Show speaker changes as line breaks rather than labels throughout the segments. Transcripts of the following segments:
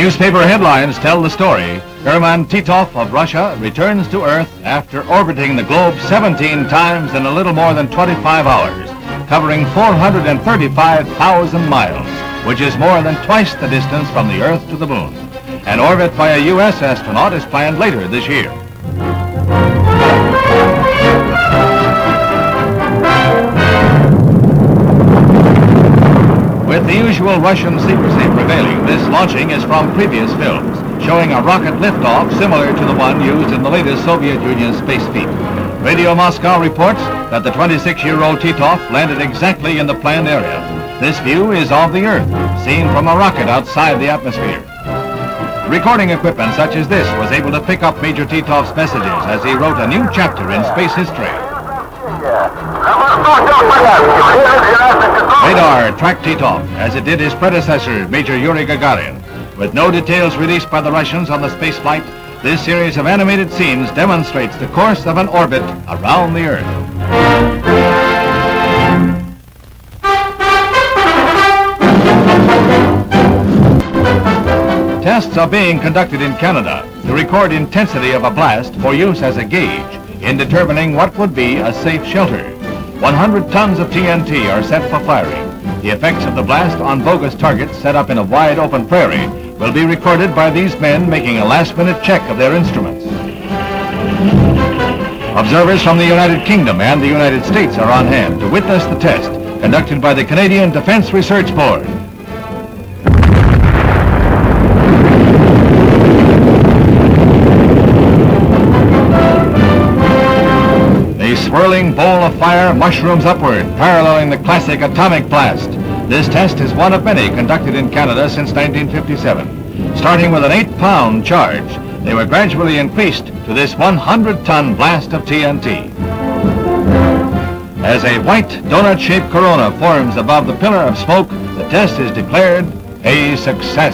Newspaper headlines tell the story. Airman Titov of Russia returns to Earth after orbiting the globe 17 times in a little more than 25 hours, covering 435,000 miles, which is more than twice the distance from the Earth to the Moon. An orbit by a U.S. astronaut is planned later this year. With the usual Russian secrecy prevailing, this launching is from previous films, showing a rocket liftoff similar to the one used in the latest Soviet Union space feat. Radio Moscow reports that the 26-year-old Titov landed exactly in the planned area. This view is of the Earth, seen from a rocket outside the atmosphere. Recording equipment such as this was able to pick up Major Titov's messages as he wrote a new chapter in space history. Radar tracked Titov, as it did his predecessor, Major Yuri Gagarin. With no details released by the Russians on the space flight, this series of animated scenes demonstrates the course of an orbit around the Earth. Tests are being conducted in Canada to record intensity of a blast for use as a gauge in determining what would be a safe shelter. 100 tons of TNT are set for firing. The effects of the blast on bogus targets set up in a wide open prairie will be recorded by these men making a last-minute check of their instruments. Observers from the United Kingdom and the United States are on hand to witness the test conducted by the Canadian Defense Research Board. The swirling bowl of fire mushrooms upward, paralleling the classic atomic blast. This test is one of many conducted in Canada since 1957. Starting with an 8-pound charge, they were gradually increased to this 100-ton blast of TNT. As a white donut-shaped corona forms above the pillar of smoke, the test is declared a success.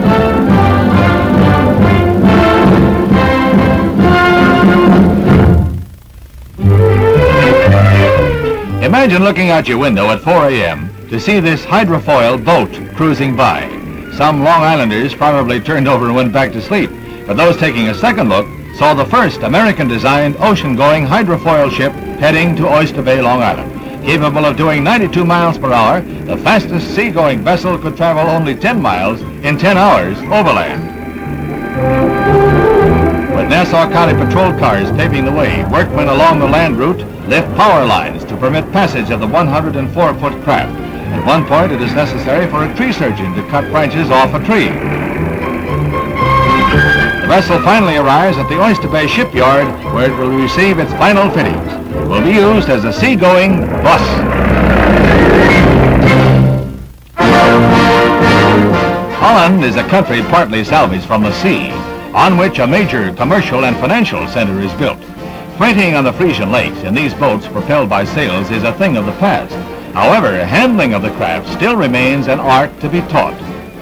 Imagine looking out your window at 4 a.m. to see this hydrofoil boat cruising by. Some Long Islanders probably turned over and went back to sleep, but those taking a second look saw the first American-designed ocean-going hydrofoil ship heading to Oyster Bay, Long Island. Capable of doing 92 miles per hour, the fastest seagoing vessel could travel only 10 miles in 10 hours overland. With Nassau County patrol cars paving the way, workmen along the land route lift power lines to permit passage of the 104-foot craft. At one point, it is necessary for a tree surgeon to cut branches off a tree. The vessel finally arrives at the Oyster Bay shipyard, where it will receive its final fittings. It will be used as a seagoing bus. Holland is a country partly salvaged from the sea, on which a major commercial and financial center is built. Freighting on the Frisian Lakes in these boats propelled by sails is a thing of the past. However, handling of the craft still remains an art to be taught.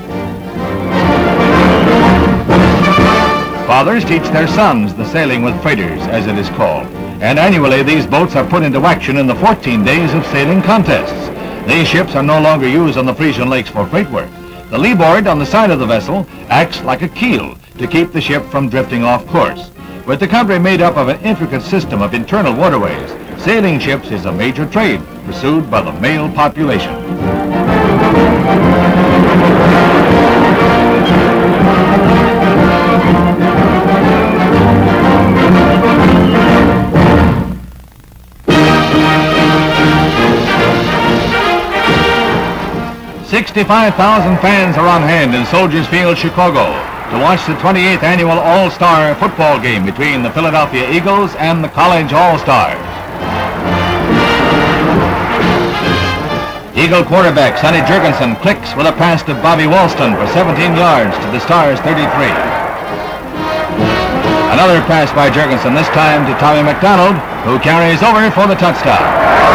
Fathers teach their sons the sailing with freighters, as it is called, and annually these boats are put into action in the 14 days of sailing contests. These ships are no longer used on the Frisian Lakes for freight work. The leeboard on the side of the vessel acts like a keel to keep the ship from drifting off course. With the country made up of an intricate system of internal waterways, sailing ships is a major trade pursued by the male population. $65,000 fans are on hand in Soldiers Field, Chicago, to watch the 28th annual All-Star football game between the Philadelphia Eagles and the College All-Stars. Eagle quarterback Sonny Jurgensen clicks with a pass to Bobby Walston for 17 yards to the Stars' 33. Another pass by Jurgensen, this time to Tommy McDonald, who carries over for the touchdown.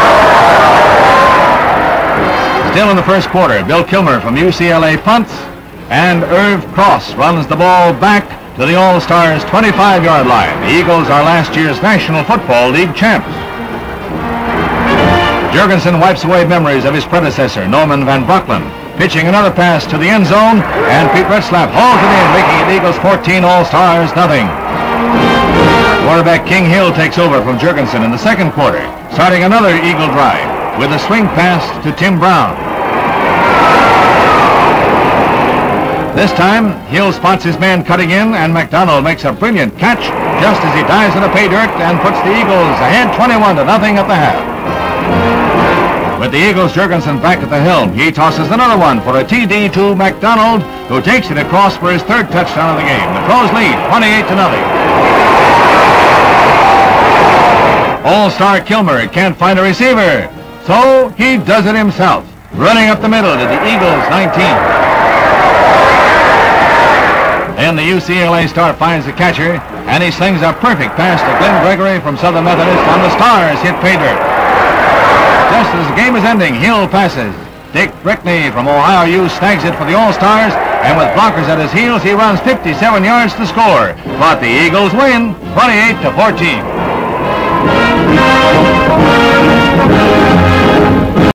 Still in the first quarter, Bill Kilmer from UCLA punts, and Irv Cross runs the ball back to the All-Stars' 25-yard line. The Eagles are last year's National Football League champs. Jurgensen wipes away memories of his predecessor, Norman Van Brocklin, pitching another pass to the end zone, and Pete Retzlaff hauls it in, making it Eagles 14, All-Stars nothing. Quarterback King Hill takes over from Jurgensen in the second quarter, starting another Eagle drive with a swing pass to Tim Brown. This time, Hill spots his man cutting in, and McDonald makes a brilliant catch just as he dives in the pay dirt and puts the Eagles ahead 21-0 at the half. With the Eagles' Jurgensen back at the helm, he tosses another one for a TD to McDonald, who takes it across for his third touchdown of the game. The Pros lead 28-0. All-Star Kilmer can't find a receiver, so he does it himself, running up the middle to the Eagles' 19. Then the UCLA star finds the catcher, and he slings a perfect pass to Glenn Gregory from Southern Methodist, and the Stars hit pay dirt. Just as the game is ending, Hill passes. Dick Brickney from Ohio U snags it for the All-Stars, and with blockers at his heels, he runs 57 yards to score. But the Eagles win 28-14.